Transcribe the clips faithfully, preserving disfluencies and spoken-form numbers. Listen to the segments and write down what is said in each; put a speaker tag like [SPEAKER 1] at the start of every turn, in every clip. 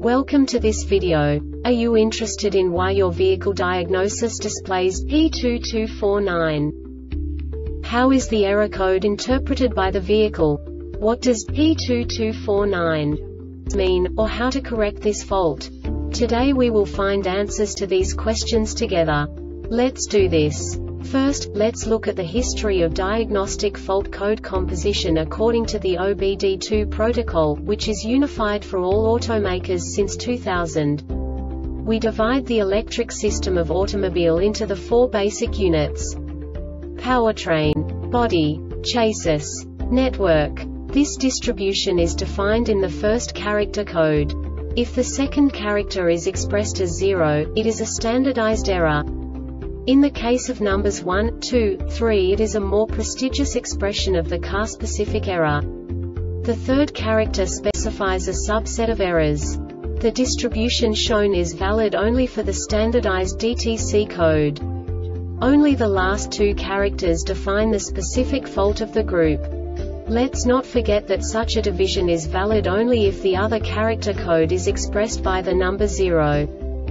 [SPEAKER 1] Welcome to this video. Are you interested in why your vehicle diagnosis displays P two two four nine? How is the error code interpreted by the vehicle? What does P two two four nine mean, or how to correct this fault? Today we will find answers to these questions together. Let's do this. First, let's look at the history of diagnostic fault code composition according to the O B D two protocol, which is unified for all automakers since two thousand. We divide the electric system of automobile into the four basic units: powertrain, body, chassis, network. This distribution is defined in the first character code. If the second character is expressed as zero, it is a standardized error. In the case of numbers one, two, three, it is a more prestigious expression of the car-specific error. The third character specifies a subset of errors. The distribution shown is valid only for the standardized D T C code. Only the last two characters define the specific fault of the group. Let's not forget that such a division is valid only if the other character code is expressed by the number zero.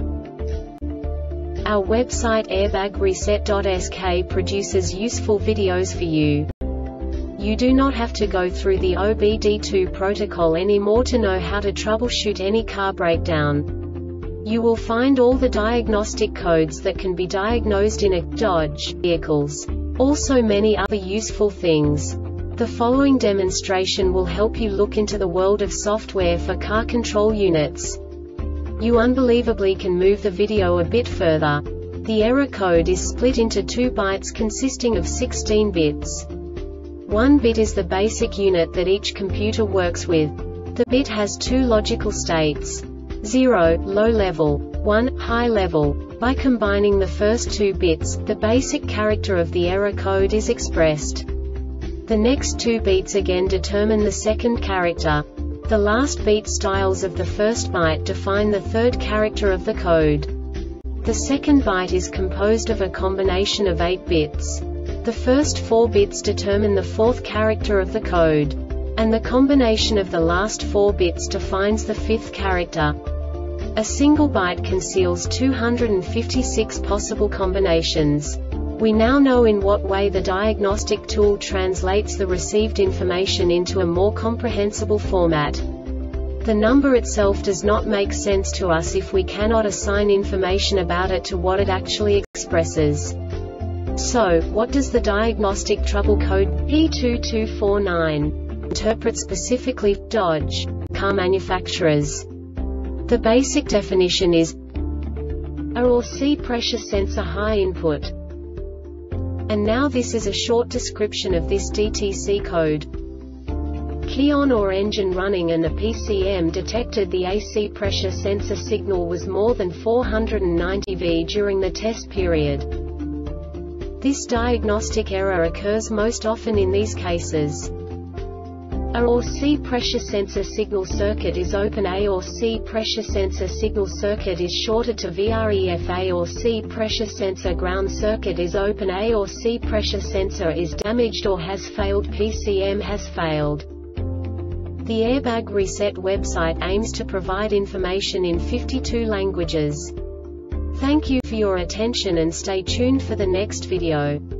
[SPEAKER 1] Our website airbag reset dot S K produces useful videos for you. You do not have to go through the O B D two protocol anymore to know how to troubleshoot any car breakdown. You will find all the diagnostic codes that can be diagnosed in a Dodge vehicles. Also many other useful things. The following demonstration will help you look into the world of software for car control units. You unbelievably can move the video a bit further. The error code is split into two bytes consisting of sixteen bits. One bit is the basic unit that each computer works with. The bit has two logical states: zero, low level, one, high level. By combining the first two bits, the basic character of the error code is expressed. The next two bits again determine the second character. The last beat styles of the first byte define the third character of the code. The second byte is composed of a combination of eight bits. The first four bits determine the fourth character of the code. And the combination of the last four bits defines the fifth character. A single byte conceals two hundred fifty-six possible combinations. We now know in what way the diagnostic tool translates the received information into a more comprehensible format. The number itself does not make sense to us if we cannot assign information about it to what it actually expresses. So, what does the diagnostic trouble code P two two four nine interpret specifically for Dodge car manufacturers? The basic definition is A or C pressure sensor high input. And now this is a short description of this D T C code. Key on or engine running and the P C M detected the A C pressure sensor signal was more than four hundred ninety volts during the test period. This diagnostic error occurs most often in these cases. A or C pressure sensor signal circuit is open. A or C pressure sensor signal circuit is shorted to VREF. A or C pressure sensor ground circuit is open. A or C pressure sensor is damaged or has failed. P C M has failed. The Airbag Reset website aims to provide information in fifty-two languages. Thank you for your attention and stay tuned for the next video.